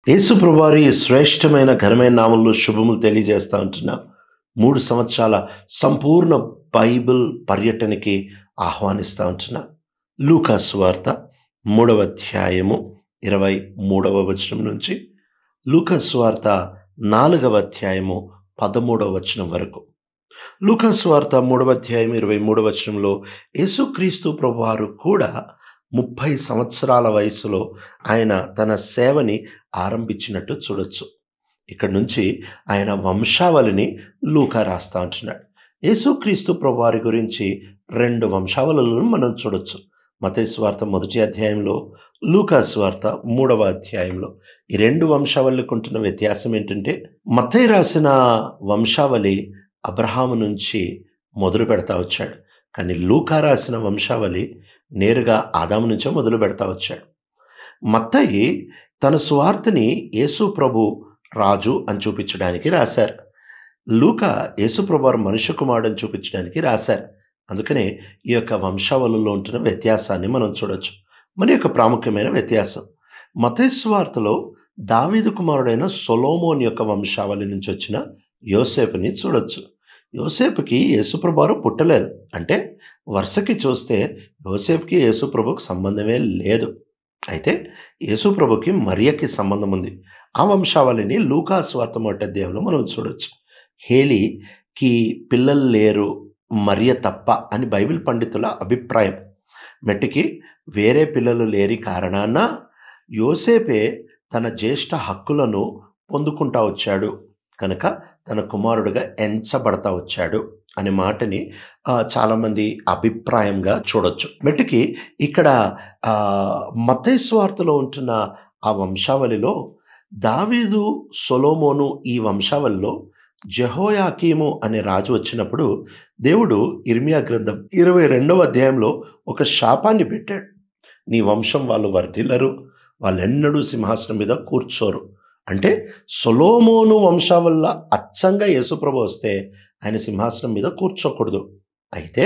యేసు ప్రభువారి శ్రేష్టమైన ఘనమైన నామంలో శుభములు తెలియజేస్తా ఉంటున్నాం. 3 సంవత్సరాల సంపూర్ణ బైబిల్ పర్యటనకి ఆహ్వానిస్తా ఉంటున్నాం. లూకా సువార్త 3వ అధ్యాయము 23వ వచనం నుంచి లూకా సువార్త 4వ అధ్యాయము 13వ వచనం వరకు. లూకా సువార్త 3వ అధ్యాయం 23వ వచనంలో యేసుక్రీస్తు ప్రభువారు కూడా 30 సంవత్సరాల వయసులో ఆయన తన సేవని ఆరంభించినట్టు చూడొచ్చు. ఇక్కడ నుంచి ఆయన వంశావళిని లూకా రాస్తా ఉంటున్నాడు. యేసుక్రీస్తు ప్రభువారి గురించి 2 వంశావళులను మనం చూడొచ్చు. మత్తయి సువార్త 1వ అధ్యాయంలో, లూకా సువార్త 3వ అధ్యాయంలో. ఈ 2 వంశావళికి ఉంటున్న వ్యత్యాసం ఏంటంటే, మత్తయి రాసిన వంశావళి అబ్రహాము నుంచి మొదలు పెడతా వచ్చాడు. కానీ లూకా రాసిన వంశావళి నేరుగా ఆదాము నుంచే మొదలు పెడతా వచ్చాడు. మత్తయి తన సువార్తని యేసు ప్రభు రాజు అని చూపించడానికి రాశారు. లూకా యేసు ప్రభు మనుష్య కుమారుడు అని చూపించడానికి రాశారు. అందుకనే ఈ యొక్క వంశావళిలో ఉంటున్న వ్యత్యాసాన్ని మనం చూడొచ్చు. మరి యొక్క ప్రాముఖ్యమైన వ్యత్యాసం, మత్తయి సువార్తలో దావీదు కుమారుడైన సొలొమోను యొక్క వంశావళి నుంచి వచ్చిన యోసేపుని చూడొచ్చు. యోసేపుకి యేసుప్రభువారు పుట్టలేదు. అంటే వరుసకి చూస్తే యోసేపుకి యేసుప్రభుకి సంబంధమే లేదు. అయితే యేసుప్రభుకి మరియకి సంబంధం ఉంది. ఆ వంశావళిని లూకా సువార్త 1వ అధ్యాయంలో మనం చూడొచ్చు. హేలీకి పిల్లలు లేరు మరియ తప్ప అని బైబిల్ పండితుల అభిప్రాయం. మెట్టికి వేరే పిల్లలు లేని కారణాన యోసేపే తన జ్యేష్ఠ హక్కులను పొందుకుంటా వచ్చాడు కనుక తన కుమారుడుగా ఎంచబడతా వచ్చాడు అనే మాటని చాలామంది అభిప్రాయంగా చూడొచ్చు. మెట్టుకి ఇక్కడ మత్తయి సువార్తలో ఉంటున్న ఆ వంశావళిలో దావీదు, సొలొమోను ఈ వంశావళిలో జెహోయాకీము అనే రాజు వచ్చినప్పుడు దేవుడు ఇర్మియా గ్రంథం 22వ అధ్యాయంలో ఒక శాపాన్ని పెట్టాడు. నీ వంశం వాళ్ళు వర్ధిల్లరు, వాళ్ళెన్నడూ సింహాసనం మీద కూర్చోరు. అంటే సొలొమోను వంశావళ అచ్చంగా యేసుప్రభు వస్తే ఆయన సింహాసనం మీద కూర్చోకూడదు. అయితే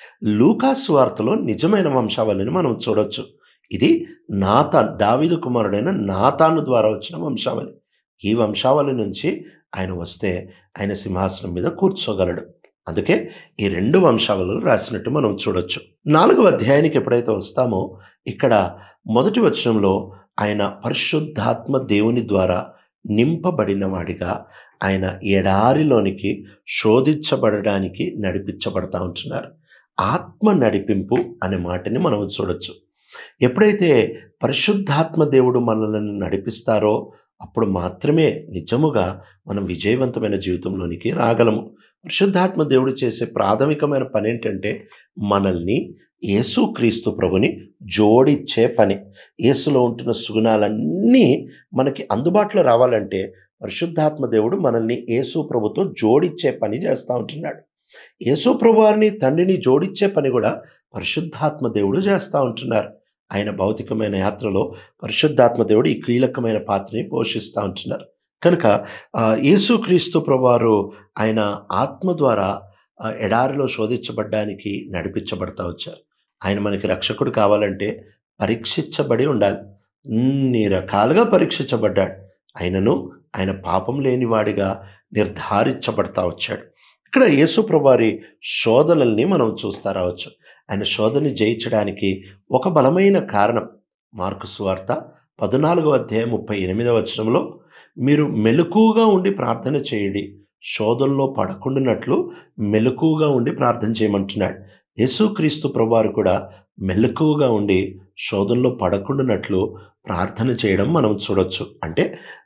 లూకా సువార్తలో నిజమైన వంశావళిని మనం చూడొచ్చు. ఇది నాతాన్, దావీదు కుమారుడైన నాతాను ద్వారా వచ్చిన వంశావళి. ఈ వంశావళి నుంచి ఆయన వస్తే ఆయన సింహాసనం మీద కూర్చోగలడు. అందుకే ఈ 2 వంశావళులు రాసినట్టు మనం చూడొచ్చు. 4వ అధ్యాయానికి ఎప్పుడైతే వస్తామో ఇక్కడ 1వ వచనంలో ఆయన పరిశుద్ధాత్మ దేవుని ద్వారా నింపబడిన వాడిగా ఆయన ఎడారిలోనికి శోధించబడడానికి నడిపించబడతా ఉంటున్నారు. ఆత్మ నడిపింపు అనే మాటని మనం చూడొచ్చు. ఎప్పుడైతే పరిశుద్ధాత్మ దేవుడు మనల్ని నడిపిస్తారో అప్పుడు మాత్రమే నిజముగా మనం విజయవంతమైన జీవితంలోనికి రాగలము. పరిశుద్ధాత్మ దేవుడు చేసే ప్రాథమికమైన పని ఏంటంటే మనల్ని యేసుక్రీస్తు ప్రభుని జోడించే పని. యేసులో ఉంటున్న సుగుణాలన్నీ మనకి అందుబాటులో రావాలంటే పరిశుద్ధాత్మ దేవుడు మనల్ని యేసు ప్రభుతో జోడించే పని చేస్తూ ఉంటున్నాడు. యేసు ప్రభు వారిని తండ్రిని జోడించే పని కూడా పరిశుద్ధాత్మ దేవుడు చేస్తూ ఉంటున్నారు. ఆయన భౌతికమైన యాత్రలో పరిశుద్ధాత్మ దేవుడు ఈ కీలకమైన పాత్రని పోషిస్తూ ఉంటున్నారు. కనుక యేసుక్రీస్తు ప్రభువారు ఆయన ఆత్మ ద్వారా ఎడారిలో శోధించబడ్డానికి నడిపించబడతా వచ్చారు. ఆయన మనకి రక్షకుడు కావాలంటే పరీక్షించబడి ఉండాలి. అన్ని రకాలుగా పరీక్షించబడ్డాడు. ఆయనను ఆయన పాపం లేనివాడిగా నిర్ధారించబడతా వచ్చాడు. ఇక్కడ యేసు ప్రభువారి శోధనల్ని మనం చూస్తా రావచ్చు. ఆయన శోధనని జయించడానికి ఒక బలమైన కారణం మార్కు సువార్త 14వ అధ్యాయం 38వ వచనంలో, మీరు మెలకువగా ఉండి ప్రార్థన చేయండి, శోధనలో పడకుండానట్లు మెలకువగా ఉండి ప్రార్థన చేయమంటున్నాడు. యేసుక్రీస్తు ప్రభువారు కూడా మెలకువగా ఉండి శోధనలో పడకుండానట్లు ప్రార్థన చేయడం మనం చూడొచ్చు. అంటే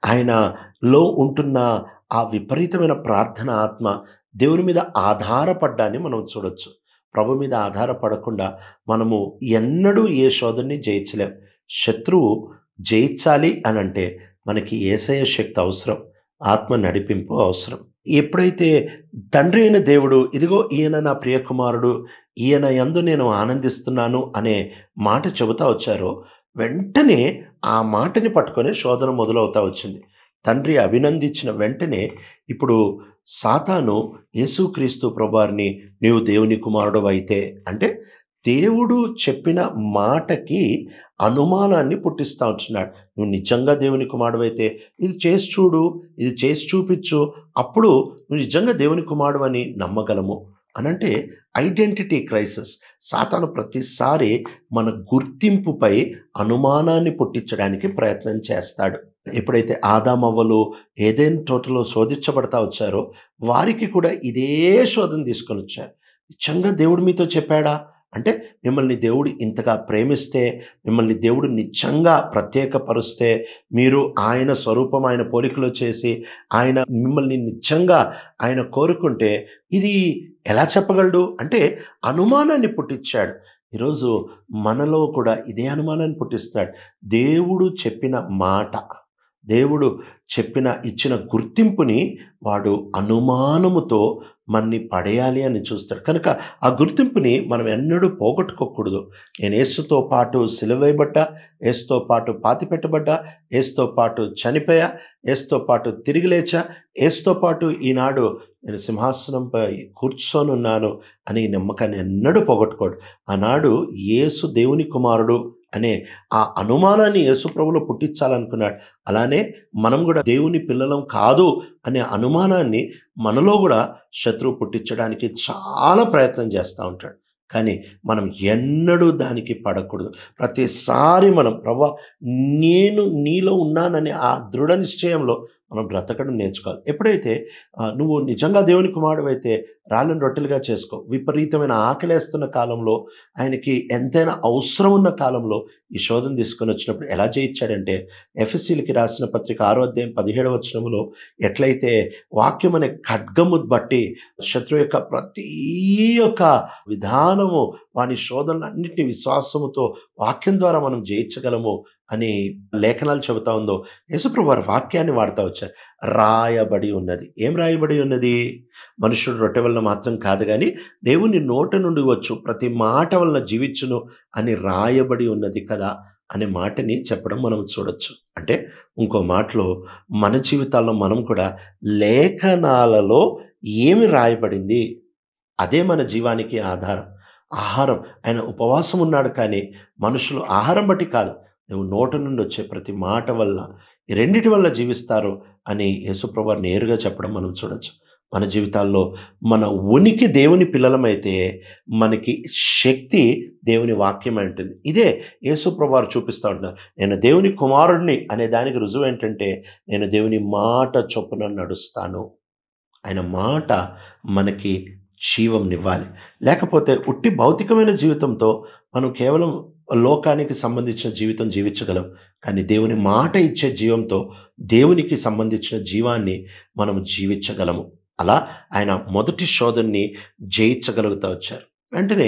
ఆయనలో ఉంటున్న ఆ విపరీతమైన ప్రార్థన ఆత్మ దేవుని మీద ఆధారపడ్డాన్ని మనం చూడొచ్చు. ప్రభు మీద ఆధారపడకుండా మనము ఎన్నడూ ఏ శోధనని జయించలేం. శత్రువు జయించాలి అని అంటే మనకి యేసయ్య శక్తి అవసరం, ఆత్మ నడిపింపు అవసరం. ఎప్పుడైతే తండ్రి అయిన దేవుడు ఇదిగో ఈయన నా ప్రియకుమారుడు, ఈయన యందు నేను ఆనందిస్తున్నాను అనే మాట చెబుతా వచ్చారో వెంటనే ఆ మాటని పట్టుకొని శోధన మొదలవుతా వచ్చింది. తండ్రి అభినందించిన వెంటనే ఇప్పుడు సాతాను యేసుక్రీస్తు ప్రభువారిని నీవు దేవుని కుమారుడు అయితే అంటే దేవుడు చెప్పిన మాటకి అనుమానాన్ని పుట్టిస్తా ఉంటున్నాడు. నువ్వు నిజంగా దేవుని కుమారుడవైతే ఇది చేసి చూడు, ఇది చేసి చూపించు, అప్పుడు నువ్వు నిజంగా దేవుని కుమారుడు అని నమ్మగలము అనంటే ఐడెంటిటీ క్రైసిస్. సాతాను ప్రతిసారి మన గుర్తింపుపై అనుమానాన్ని పుట్టించడానికి ప్రయత్నం చేస్తాడు. ఎప్పుడైతే ఆదామవ్వలు ఏదైనా తోటలో శోధించబడతా వచ్చారో వారికి కూడా ఇదే శోధన తీసుకొని వచ్చారు. నిజంగా దేవుడు మీతో చెప్పాడా? అంటే మిమ్మల్ని దేవుడు ఇంతగా ప్రేమిస్తే, మిమ్మల్ని దేవుడు నిజంగా ప్రత్యేకపరుస్తే, మీరు ఆయన స్వరూపం, ఆయన పోలికలో చేసి ఆయన మిమ్మల్ని నిజంగా ఆయన కోరుకుంటే ఇది ఎలా చెప్పగలడు అంటే అనుమానాన్ని పుట్టించాడు. ఈరోజు మనలో కూడా ఇదే అనుమానాన్ని పుట్టిస్తున్నాడు. దేవుడు చెప్పిన మాట, దేవుడు ఇచ్చిన గుర్తింపుని వాడు అనుమానముతో మన్ని పడేయాలి అని చూస్తాడు. కనుక ఆ గుర్తింపుని మనం ఎన్నడూ పోగొట్టుకోకూడదు. నేను యేసుతో పాటు సిలువేయబడ్డా, యేసుతో పాటు పాతిపెట్టబడ్డా, యేసుతో పాటు చనిపోయా, యేసుతో పాటు తిరిగి లేచా, యేసుతో పాటు ఈనాడు నేను సింహాసనంపై కూర్చొని ఉన్నాను అని నమ్మకాన్ని ఎన్నడూ పోగొట్టుకోడు. ఆనాడు యేసు దేవుని కుమారుడు అనే ఆ అనుమానాన్ని యేసు ప్రభువులో పుట్టించాలనుకున్నాడు. అలానే మనం కూడా దేవుని పిల్లలం కాదు అనే అనుమానాన్ని మనలో కూడా శత్రువు పుట్టించడానికి చాలా ప్రయత్నం చేస్తూ ఉంటాడు. కానీ మనం ఎన్నడూ దానికి పడకూడదు. ప్రతిసారి మనం ప్రభువా నేను నీలో ఉన్నాననే ఆ దృఢ నిశ్చయంలో మనం బ్రతకడం నేర్చుకోవాలి. ఎప్పుడైతే నువ్వు నిజంగా దేవుని కుమారుడైతే రాళ్ళను రొట్టెలుగా చేసుకో. విపరీతమైన ఆకలేస్తున్న కాలంలో, ఆయనకి ఎంతైనా అవసరం ఉన్న కాలంలో ఈ శోధన తీసుకొని వచ్చినప్పుడు ఎలా జయించాడంటే, ఎఫెసీయులకి రాసిన పత్రిక 6వ అధ్యాయం 17వ వచనములో ఎట్లయితే వాక్యం అనే ఖడ్గము బట్టి శత్రువు యొక్క ప్రతి ఒక్క విధానము వాని శోధనలన్నింటినీ విశ్వాసముతో వాక్యం ద్వారా మనం జయించగలము అని లేఖనాలు చెబుతా ఉందో, యేసుప్రభు వారి వాక్యాన్ని వాడుతూ వచ్చారు. రాయబడి ఉన్నది. ఏం రాయబడి ఉన్నది? మనుషుడు రొట్టె వలన మాత్రం కాదు కానీ దేవుని నోట నుండి వచ్చు ప్రతి మాట వలన జీవించును అని రాయబడి ఉన్నది కదా అనే మాటని చెప్పడం మనం చూడొచ్చు. అంటే ఇంకో మాటలో మన జీవితాల్లో మనం కూడా లేఖనాలలో ఏమి రాయబడింది అదే మన జీవానికి ఆధారం. ఆహారం, ఆయన ఉపవాసం ఉన్నాడు కానీ మనుషులు ఆహారం బట్టి కాదు, నువ్వు నోటి నుండి వచ్చే ప్రతి మాట వల్ల ఈ రెండిటి వల్ల జీవిస్తారు అని యేసుప్రభు నేరుగా చెప్పడం మనం చూడొచ్చు. మన జీవితాల్లో మన ఉనికి దేవుని పిల్లలమైతే మనకి శక్తి దేవుని వాక్యం అంటుంది. ఇదే యేసుప్రభు వారు చూపిస్తూ ఉంటున్నారు. నేను దేవుని కుమారుడిని అనే దానికి రుజువు ఏంటంటే, నేను దేవుని మాట చొప్పున నడుస్తాను. ఆయన మాట మనకి జీవంనివ్వాలి. లేకపోతే ఉట్టి భౌతికమైన జీవితంతో మనం కేవలం లోకానికి సంబంధించిన జీవితం జీవించగలం. కానీ దేవుని మాట ఇచ్చే జీవంతో దేవునికి సంబంధించిన జీవాన్ని మనం జీవించగలము. అలా ఆయన మొదటి శోధనని జయించగలుగుతూ వచ్చారు. వెంటనే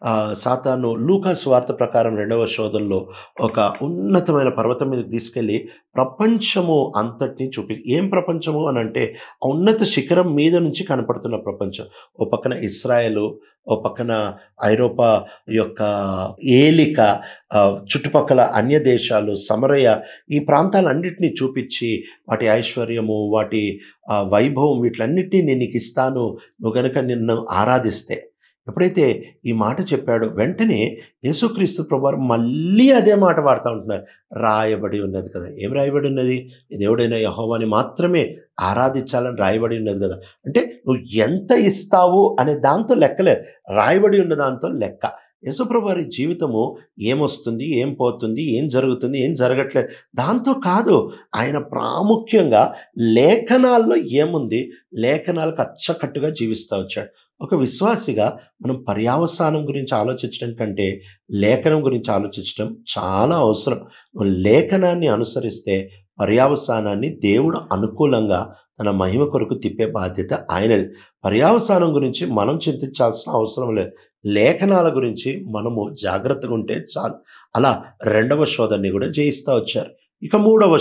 సాతాను లూకా సువార్త ప్రకారం 2వ శోధనలో ఒక ఉన్నతమైన పర్వతం మీదకి తీసుకెళ్ళి ప్రపంచము అంతటిని ఏం ప్రపంచము అని అంటే ఆ ఉన్నత శిఖరం మీద నుంచి కనపడుతున్న ప్రపంచం. ఓ పక్కన ఇస్రాయేలు, ఓ పక్కన ఐరోపా యొక్క ఏలిక, చుట్టుపక్కల అన్య దేశాలు, సమరయ, ఈ ప్రాంతాలన్నింటినీ చూపించి వాటి ఐశ్వర్యము, వాటి వైభవం, వీటిలన్నిటినీ నేను నీకు ఇస్తాను, నువ్వు గనుక నిన్ను ఆరాధిస్తే. ఎప్పుడైతే ఈ మాట చెప్పాడో వెంటనే యేసుక్రీస్తు ప్రభువారు మళ్ళీ అదే మాట వాడుతూ ఉంటున్నారు. రాయబడి ఉన్నది కదా. ఏం రాయబడి ఉన్నది? దేవుడైన యెహోవాని మాత్రమే ఆరాధించాలని రాయబడి ఉన్నది కదా. అంటే నువ్వు ఎంత ఇస్తావు అనే దాంతో లెక్కలేదు, రాయబడి ఉన్న దాంతో లెక్క. యేసుప్రభు వారి జీవితము ఏమొస్తుంది, ఏం పోతుంది, ఏం జరుగుతుంది, ఏం జరగట్లేదు దాంతో కాదు. ఆయన ప్రాముఖ్యంగా లేఖనాల్లో ఏముంది, లేఖనాలకు అచ్చకట్టుగా జీవిస్తూ వచ్చాడు. ఒక విశ్వాసిగా మనం పర్యావసానం గురించి ఆలోచించడం కంటే లేఖనం గురించి ఆలోచించడం చాలా అవసరం. లేఖనాన్ని అనుసరిస్తే పర్యావసానాన్ని దేవుడు అనుకూలంగా తన మహిమ కొరకు తిప్పే బాధ్యత ఆయనది. పర్యావసానం గురించి మనం చింతించాల్సిన అవసరం లేదు. లేఖనాల గురించి మనము జాగ్రత్తగా ఉంటే చాలు. అలా 2వ శోధనని కూడా జయిస్తూ వచ్చారు. ఇక 3వ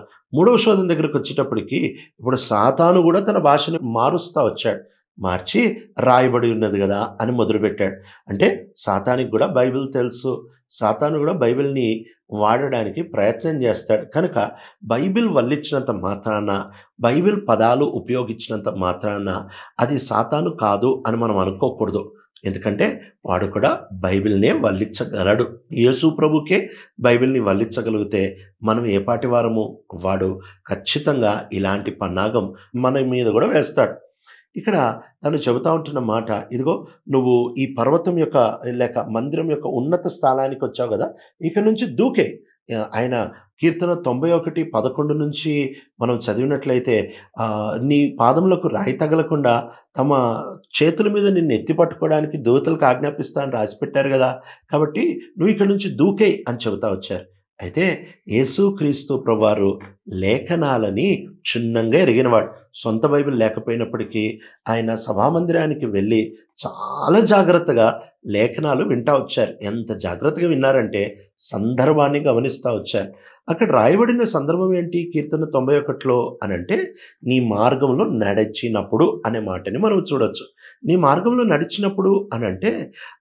శోధన దగ్గరకు వచ్చేటప్పటికి ఇప్పుడు సాతాను కూడా తన భాషని మారుస్తూ వచ్చాడు. మార్చి రాయబడి ఉన్నది కదా అని మొదలుపెట్టాడు. అంటే సాతానికి కూడా బైబిల్ తెలుసు. సాతాను కూడా బైబిల్ని వాడడానికి ప్రయత్నం చేస్తాడు. కనుక బైబిల్ వల్లించినంత మాత్రాన, బైబిల్ పదాలు ఉపయోగించినంత మాత్రాన అది సాతాను కాదు అని మనం అనుకోకూడదు. ఎందుకంటే వాడు కూడా బైబిల్నే వల్లించగలడు. యేసు ప్రభుకే బైబిల్ని వల్లించగలిగితే మనం ఏ పాటి వారము? వాడు ఖచ్చితంగా ఇలాంటి పన్నాగం మన మీద కూడా వేస్తాడు. ఇక్కడ తను చెబుతా ఉంటున్న మాట, ఇదిగో నువ్వు ఈ పర్వతం యొక్క లేక మందిరం యొక్క ఉన్నత స్థానానికి వచ్చావు కదా, ఇక నుంచి దూకే. ఆయన కీర్తన 91:11 నుంచి మనం చదివినట్లయితే నీ పాదములకు రాయి తగలకుండా తమ చేతుల మీద నిన్ను ఎత్తి పట్టుకోవడానికి దూతలకు ఆజ్ఞాపిస్తా అని రాసిపెట్టారు కదా, కాబట్టి నువ్వు ఇక్కడ నుంచి దూకే అని చెబుతా వచ్చారు. అయితే యేసుక్రీస్తు ప్రభువారు లేఖనాలని క్షుణ్ణంగా ఎరిగినవాడు. సొంత బైబిల్ లేకపోయినప్పటికీ ఆయన సభామందిరానికి వెళ్ళి చాలా జాగ్రత్తగా లేఖనాలు వింటా వచ్చారు. ఎంత జాగ్రత్తగా విన్నారంటే సందర్భాన్ని గమనిస్తూ వచ్చారు. అక్కడ రాయబడిన సందర్భం ఏంటి కీర్తన 91లో అని అంటే, నీ మార్గంలో నడిచినప్పుడు అనే మాటని మనం చూడొచ్చు. నీ మార్గంలో నడిచినప్పుడు అని అంటే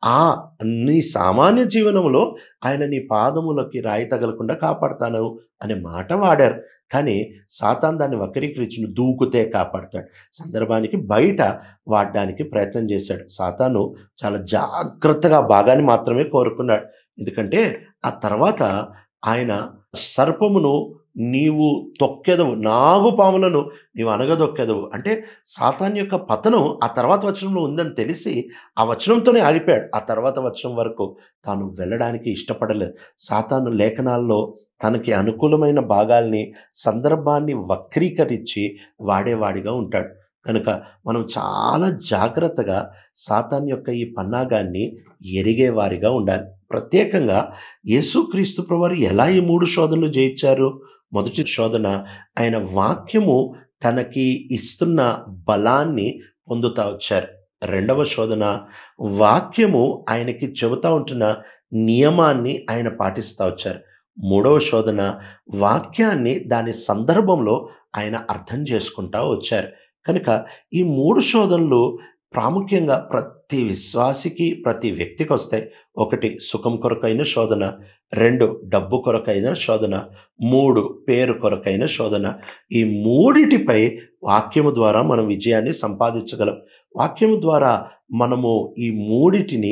నీ సామాన్య జీవనంలో ఆయన నీ పాదములకి రాయి తగలకుండా కాపాడుతాను అనే మాట వాడారు. కానీ సాతాను దాన్ని వక్రీకరించి దూకుతే కాపాడతాడు సందర్భానికి బయట వాడడానికి ప్రయత్నం చేశాడు. సాతాను చాలా జాగ్రత్తగా భాగాన్ని మాత్రమే కోరుకున్నాడు. ఎందుకంటే ఆ తర్వాత ఆయన సర్పమును నీవు తొక్కెదవు, నాగుపాములను నీవు అనగదొక్కెదవు అంటే సాతాను యొక్క పతనం ఆ తర్వాత వచనంలో ఉందని తెలిసి ఆ వచనంతోనే ఆగిపోయాడు. ఆ తర్వాత వచనం వరకు తాను వెళ్ళడానికి ఇష్టపడలేదు. సాతాను లేఖనాల్లో తనకి అనుకూలమైన భాగాల్ని సందర్భాన్ని వక్రీకరించి వాడేవాడిగా ఉంటాడు. కనుక మనం చాలా జాగ్రత్తగా సాతాను యొక్క ఈ పన్నాగాన్ని ఎరిగేవారిగా ఉండాలి. ప్రత్యేకంగా యేసుక్రీస్తు ప్రభువారు ఎలా ఈ 3 శోధనలు జయించారు? మొదటి శోధన ఆయన వాక్యము తనకి ఇస్తున్న బలాన్ని పొందుతా వచ్చారు. రెండవ శోధన వాక్యము ఆయనకి చెబుతా ఉంటున్న నియమాన్ని ఆయన పాటిస్తూ వచ్చారు. మూడవ శోధన వాక్యాన్ని దాని సందర్భంలో ఆయన అర్థం చేసుకుంటా వచ్చారు. కనుక ఈ 3 శోధనలు ప్రాముఖ్యంగా ప్రతి విశ్వాసికి, ప్రతి వ్యక్తికి వస్తాయి. 1 సుఖం కొరకైన శోధన, 2 డబ్బు కొరకైన శోధన, 3 పేరు కొరకైన శోధన. ఈ మూడిటిపై వాక్యము ద్వారా మనం విజయాన్ని సంపాదించగలం. వాక్యము ద్వారా మనము ఈ మూడిటిని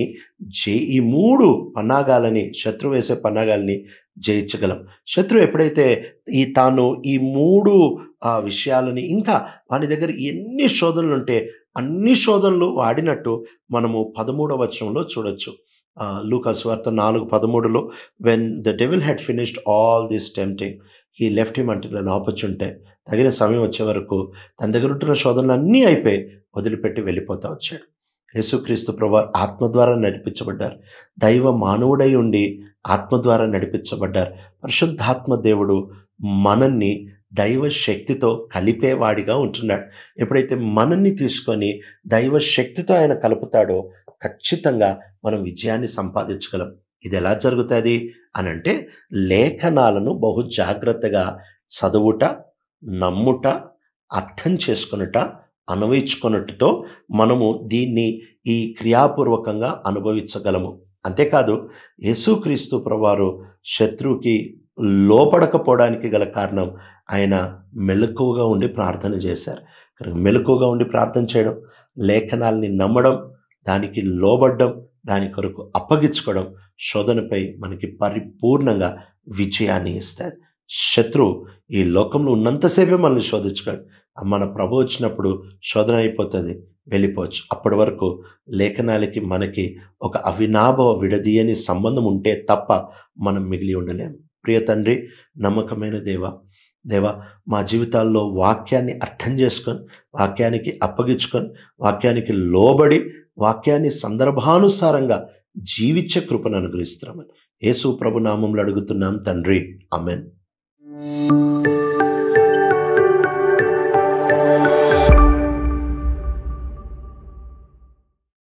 ఈ 3 పన్నాగాలని, శత్రువు వేసే పన్నాగాలని జయించగలం. శత్రువు ఎప్పుడైతే తాను ఈ 3 విషయాలని, ఇంకా వాని దగ్గర ఎన్ని శోధనలు ఉంటే అన్ని శోధనలు వాడినట్టు మనము 13వ వచనంలో చూడొచ్చు. లూకా సువార్త 4:13లో when the devil had finished all this tempting he left him until an opportunity. తగిన సమయం వచ్చే వరకు తన దగ్గర ఉంటున్న శోధనలు అన్నీ అయిపోయి వదిలిపెట్టి వెళ్ళిపోతా వచ్చాడు. యేసుక్రీస్తు ప్రభువారు ఆత్మ ద్వారా నడిపించబడ్డారు. దైవ మానవుడై ఉండి ఆత్మ ద్వారా నడిపించబడ్డారు. పరిశుద్ధాత్మ దేవుడు మనల్ని దైవ శక్తితో కలిపేవాడిగా ఉంటున్నాడు. ఎప్పుడైతే మనల్ని తీసుకొని దైవ శక్తితో ఆయన కలుపుతాడో ఖచ్చితంగా మనం విజయాన్ని సంపాదించగలం. ఇది ఎలా జరుగుతుంది అని అంటే, లేఖనాలను బహు జాగ్రత్తగా చదువుట, నమ్ముట, అర్థం చేసుకొనుట, అనుభవించుకొనుటతో మనము దీన్ని ఈ క్రియాపూర్వకంగా అనుభవించగలము. అంతేకాదు యేసుక్రీస్తు ప్రభువారు శత్రువుకి లోపడకపోవడానికి గల కారణం ఆయన మెలకువగా ఉండి ప్రార్థన చేశారు. మెలకువగా ఉండి ప్రార్థన చేయడం, లేఖనాల్ని నమ్మడం, దానికి లోబడ్డం, దాని కొరకు అప్పగించుకోవడం శోధనపై మనకి పరిపూర్ణంగా విజయాన్ని ఇస్తుంది. శత్రువు ఈ లోకంలో ఉన్నంతసేపే మనల్ని శోధించుకోడు. మన ప్రభు వచ్చినప్పుడు శోధన అయిపోతుంది, వెళ్ళిపోవచ్చు. అప్పటి వరకు లేఖనాలకి మనకి ఒక అవినాభావ విడదీయని సంబంధం ఉంటే తప్ప మనం మిగిలి ఉండలేము. ప్రియ తండ్రి, నమ్మకమైన దేవా, మా జీవితాల్లో వాక్యాన్ని అర్థం చేసుకొని, వాక్యానికి అప్పగించుకొని, వాక్యానికి లోబడి, వాక్యాన్ని సందర్భానుసారంగా జీవించే కృపను అనుగ్రహిస్తున్నామని యేసు ప్రభు నామంలో అడుగుతున్నాం తండ్రి. ఆమేన్.